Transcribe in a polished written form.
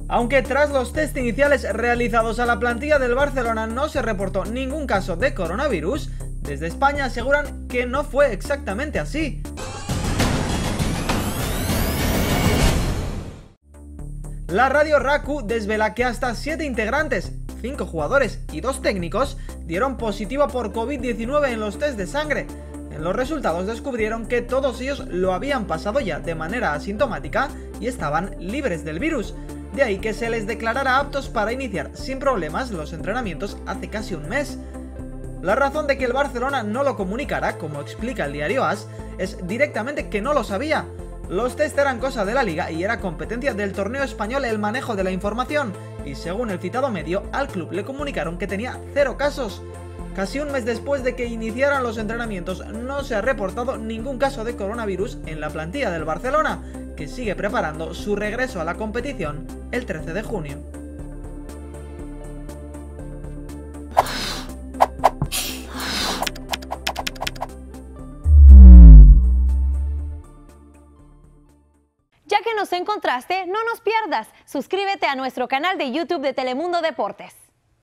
Aunque tras los test iniciales realizados a la plantilla del Barcelona no se reportó ningún caso de coronavirus, desde España aseguran que no fue exactamente así. La radio RACU desvela que hasta 7 integrantes, 5 jugadores y 2 técnicos dieron positivo por COVID-19 en los test de sangre. En los resultados descubrieron que todos ellos lo habían pasado ya de manera asintomática y estaban libres del virus. De ahí que se les declarara aptos para iniciar sin problemas los entrenamientos hace casi un mes. La razón de que el Barcelona no lo comunicara, como explica el diario AS, es directamente que no lo sabía. Los test eran cosa de la liga y era competencia del torneo español el manejo de la información, y según el citado medio, al club le comunicaron que tenía 0 casos. Casi un mes después de que iniciaran los entrenamientos, no se ha reportado ningún caso de coronavirus en la plantilla del Barcelona, que sigue preparando su regreso a la competición el 13 de junio. Ya que nos encontraste, no nos pierdas. Suscríbete a nuestro canal de YouTube de Telemundo Deportes.